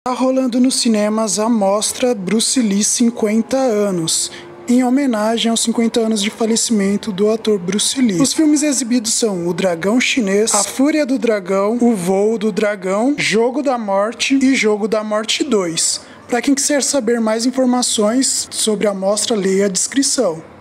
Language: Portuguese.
Tá rolando nos cinemas a mostra Bruce Lee 50 anos, em homenagem aos 50 anos de falecimento do ator Bruce Lee. Os filmes exibidos são O Dragão Chinês, A Fúria do Dragão, O Voo do Dragão, Jogo da Morte e Jogo da Morte 2. Para quem quiser saber mais informações sobre a mostra, leia a descrição.